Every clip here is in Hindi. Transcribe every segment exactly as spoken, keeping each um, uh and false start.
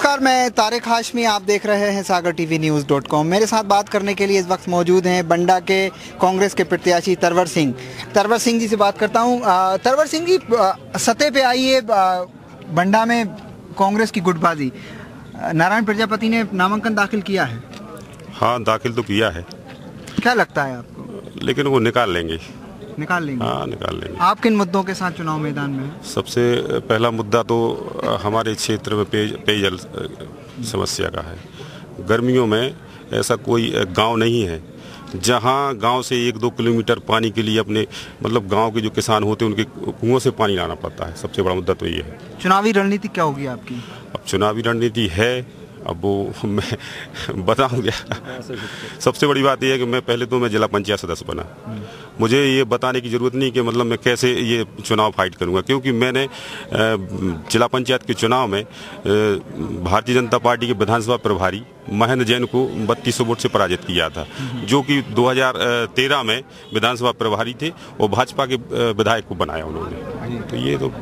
नमस्कार, मैं तारिक हाशमी, आप देख रहे हैं Sagar TV news dot com. मेरे साथ बात करने के लिए इस वक्त मौजूद हैं बंडा के कांग्रेस के प्रत्याशी तरवर सिंह। तरवर सिंह जी से बात करता हूं। तरवर सिंह जी, सतह पे आई है बंडा में कांग्रेस की गुटबाजी। नारायण प्रजापति ने नामांकन दाखिल किया है। हाँ, दाखिल तो किया है। क्या लगता है आपको? लेकिन वो निकाल लेंगे निकाल लेंगे हाँ निकाल लेंगे। आप किन मुद्दों के साथ चुनाव मैदान में हैं? सबसे पहला मुद्दा तो हमारे क्षेत्र में पेय पेयजल समस्या का है। गर्मियों में ऐसा कोई गांव नहीं है जहां गांव से एक दो किलोमीटर पानी के लिए अपने मतलब गांव के जो किसान होते हैं उनके कुओं से पानी लाना पड़ता है। सबसे बड़ा मुद्दा तो ये है। चुनावी रणनीति क्या होगी आपकी? अब चुनावी रणनीति है, अब वो मैं बताऊँ क्या। सबसे बड़ी बात यह है कि मैं पहले तो मैं जिला पंचायत सदस्य बना। मुझे ये बताने की ज़रूरत नहीं कि मतलब मैं कैसे ये चुनाव फाइट करूंगा, क्योंकि मैंने जिला पंचायत के चुनाव में भारतीय जनता पार्टी के विधानसभा प्रभारी महेंद्र जैन को बत्तीस सौ वोट से पराजित किया था, जो कि दो हज़ार तेरह में विधानसभा प्रभारी थे और भाजपा के विधायक को बनाया उन्होंने। तो ये तो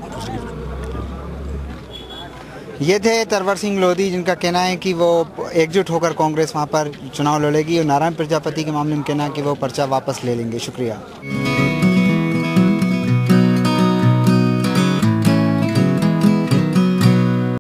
ये थे तरवर सिंह लोधी, जिनका कहना है कि वो एकजुट होकर कांग्रेस वहाँ पर चुनाव लड़ेगी, और नारायण प्रजापति के मामले में कहना है कि वो पर्चा वापस ले लेंगे। शुक्रिया।